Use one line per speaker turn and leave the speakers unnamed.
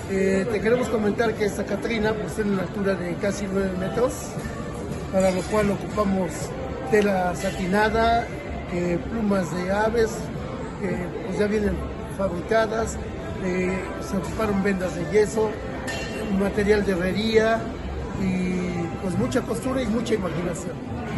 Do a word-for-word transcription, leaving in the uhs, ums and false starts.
Eh, te queremos comentar que esta Catrina pues tiene una altura de casi nueve metros, para lo cual ocupamos tela satinada, eh, plumas de aves, que pues ya vienen fabricadas, eh, se ocuparon vendas de yeso, material de herrería y pues mucha costura y mucha imaginación.